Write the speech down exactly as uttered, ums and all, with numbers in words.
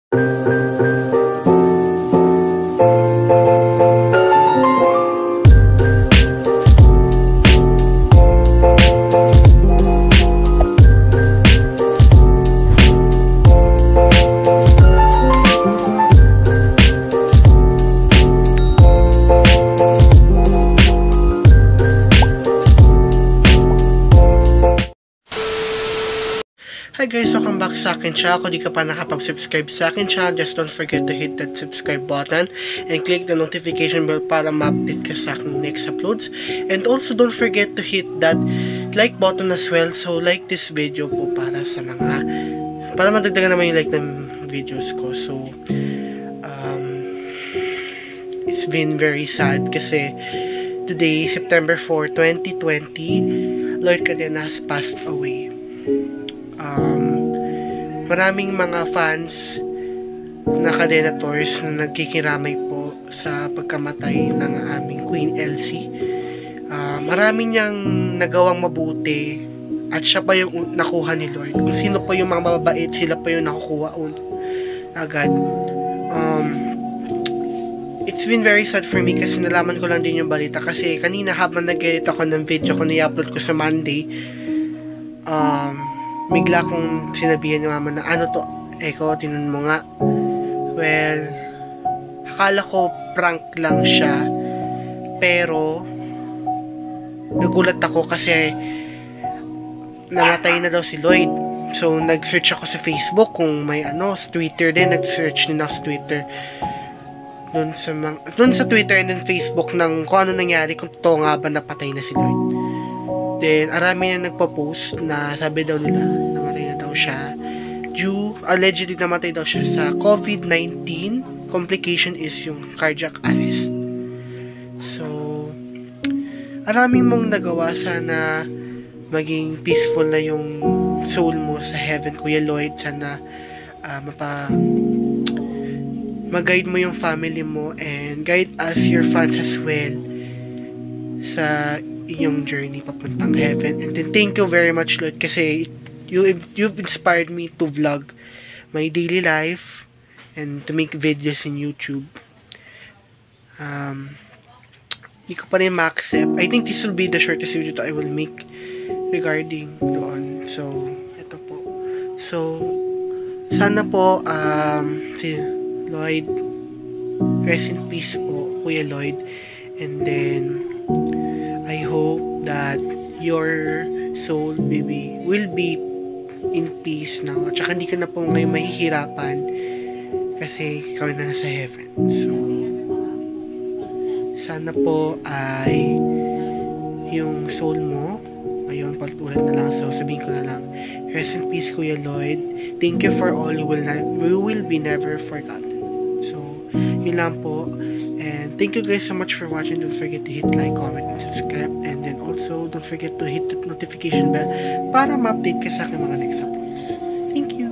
Hi guys, welcome back sa akin channel. Kung di ka pa nakapag-subscribe sa akin channel, just don't forget to hit that subscribe button and click the notification bell para ma-update ka sa aking next uploads. And also don't forget to hit that like button as well. So like this video po para sa mga para madagdagan naman yung like ng videos ko. So um, it's been very sad kasi today, September fourth, twenty twenty, Lloyd Cadenas passed away. Um, maraming mga fans na Cadenators na nagkikiramay po sa pagkamatay ng aming Queen Elsie. Uh, marami niyang nagawang mabuti at siya pa yung nakuha ni Lord. Kung sino pa yung mga mababait, sila pa yung nakukuha agad. Um, it's been very sad for me kasi nalaman ko lang din yung balita kasi kanina habang nag-edit ako ng video ko na i-upload ko sa Monday, um, bigla kong sinabihan ni mama na ano to, Eko, tinan mo nga. Well, akala ko prank lang siya, pero nagulat ako kasi namatay na daw si Lloyd. So nag-search ako sa Facebook kung may ano, sa Twitter din, nag-search din ako sa Twitter doon sa mga, doon sa Twitter and then Facebook ng kung ano nangyari, kung totoo nga ba napatay na si Lloyd. Then, arami na nagpo-post na sabi daw nila, namatay na daw siya. Due, allegedly namatay daw siya sa COVID nineteen. Complication is yung cardiac arrest. So, arami mong nagawa. Sana maging peaceful na yung soul mo sa heaven, Kuya Lloyd. Sana uh, mapa mag-guide mo yung family mo and guide us, your fans as well, sa yung journey papuntang heaven. And then thank you very much, Lord, kasi you you've inspired me to vlog my daily life and to make videos in YouTube. Um, hindi ko pa rin ma-accept. I think this will be the shortest video that I will make regarding doon. So, ito po. So, sana po um, si Lloyd, rest in peace po, Kuya Lloyd. And then I hope that your soul, baby, will be in peace now. At saka hindi ka na po ngayon mahihirapan kasi ikaw na nasa heaven. So, sana po ay yung soul mo, ayun, paltulan na lang. So, sabihin ko na lang, rest in peace, Kuya Lloyd. Thank you for all you will, not, we will be never forgotten. So, yun lang po. And thank you guys so much for watching. Don't forget to hit like, comment, and subscribe. And then also, don't forget to hit the notification bell para ma-update ka sa aking mga next uploads. Thank you!